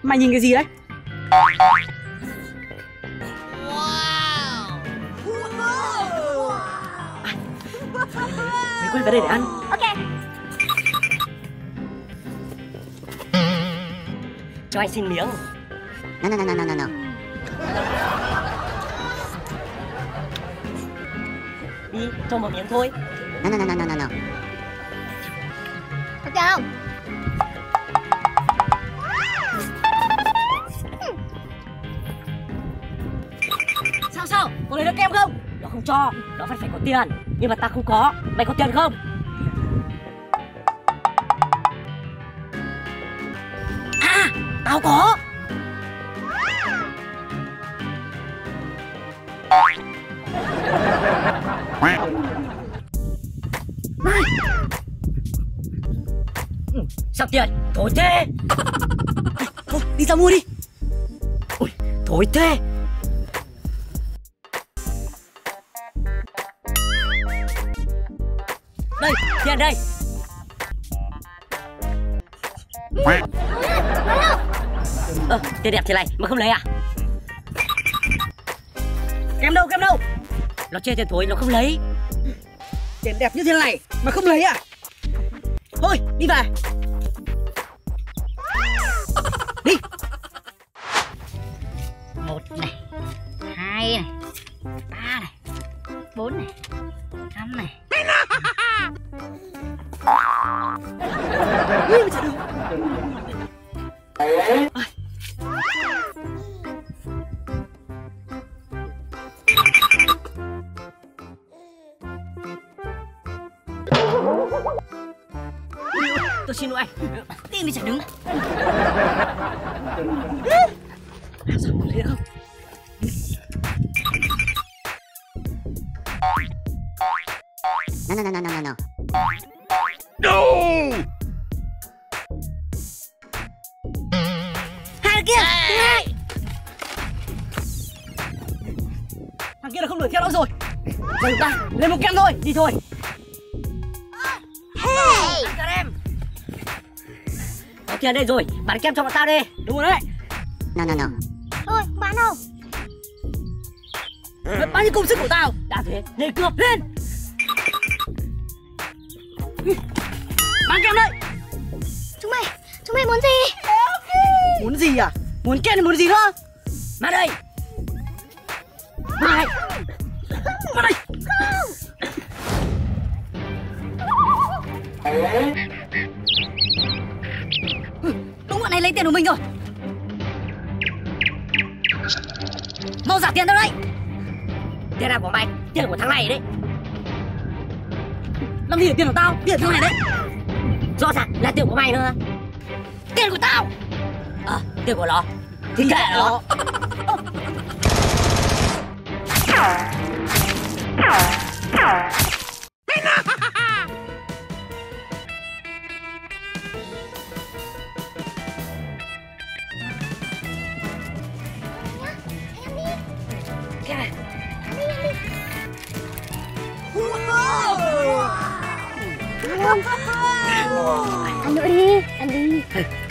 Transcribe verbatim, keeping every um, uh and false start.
Mày nhìn cái gì đấy? Mày quay vào đây để ăn. Ok. Cho anh xin miếng. No no no no no no. Đi, cho một miếng thôi. No no no no no no. Ok không? Sao sao? Có lấy được kem không? Nó không cho, nó phải phải có tiền. Nhưng mà ta không có. Mày có tiền không? À, tao có. Này. Ừ, sao tiền? Thối thế. Thôi, đi ra mua đi. Ôi, thối thế. Đây, tiền đây. Ờ, tiền đẹp thế này mà không lấy à? Kem đâu, kem đâu? Nó chê tiền thối nó không lấy. Tiền đẹp như thế này mà không lấy à? Thôi, đi về. Đi. Một này, hai này, ba này, bốn này, năm này. Ui, mà chả được. Tôi xin lỗi anh. Tim đi chả đứng. Làm sao mà lấy được không? No no no no no no. No! Hai kia. Hai. Thằng kia là không đuổi theo nữa rồi. Vậy ta lên một kem thôi, đi thôi. Hey. Ăn cho em. Có tiền đây rồi, bán kem cho bọn tao đi. Đúng rồi đấy. No no no. Thôi, bán đâu? Mất bao nhiêu công sức của tao. Đã thế, lên cướp lên. Bán kem đây. Chúng mày, chúng mày muốn gì? Muốn gì à? Muốn kem thì muốn gì nữa? Mà đây. Mà đây. Mà đây. Đúng bọn này lấy tiền của mình rồi. Mau trả tiền đâu đây. Tiền nào của mày, tiền của thằng này đấy. Làm gì để tiền của tao? Tiền thằng này đấy. Rõ ràng là tiền của mày nữa. Tiền của tao. Ờ, tiền của nó thì kệ nó. Ăn nữa đi, ăn đi.